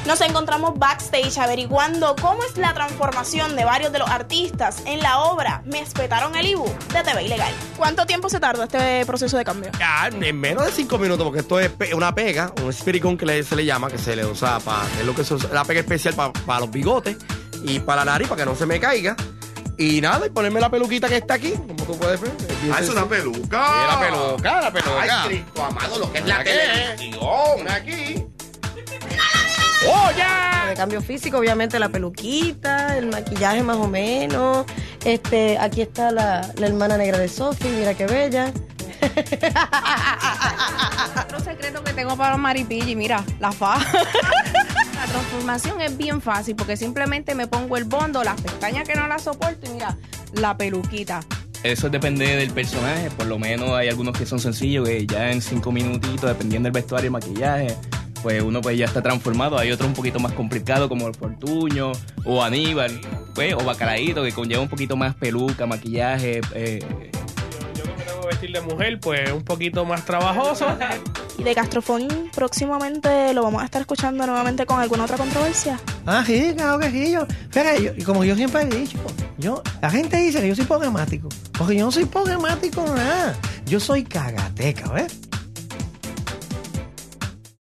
Nos encontramos backstage averiguando cómo es la transformación de varios de los artistas en la obra Me Espetaron el Ibu de TV Ilegal. ¿Cuánto tiempo se tarda este proceso de cambio? En menos de 5 minutos, porque esto es una pega, un spirit gun que se le llama, que se le usa es lo que se usa, la pega especial para los bigotes y para la nariz, para que no se me caiga. Y nada, y ponerme la peluquita que está aquí, como tú puedes ver. Es una peluca. Sí, la peluca. Ay, Cristo amado, lo que es la televisión. Aquí. ¡Oh, ya! De cambio físico, obviamente la peluquita, el maquillaje más o menos. Aquí está la hermana negra de Sophie, mira qué bella. Otro secreto que tengo para los maripilli, mira, la faja. La transformación es bien fácil porque simplemente me pongo el bondo, las pestañas que no las soporto y mira, la peluquita. Eso depende del personaje, por lo menos hay algunos que son sencillos, que ya en 5 minutitos, dependiendo del vestuario y maquillaje, pues uno pues ya está transformado. Hay otros un poquito más complicados como el Fortuño o Aníbal, pues, o Bacalaíto, que conlleva un poquito más peluca, maquillaje. Yo que me tengo que vestir de mujer, pues un poquito más trabajoso. ¿Y de Castrofón próximamente lo vamos a estar escuchando nuevamente con alguna otra controversia? Sí, claro que sí. Fíjate, como yo siempre he dicho, la gente dice que yo soy problemático, porque yo no soy problemático nada. Yo soy karateca, ¿ves?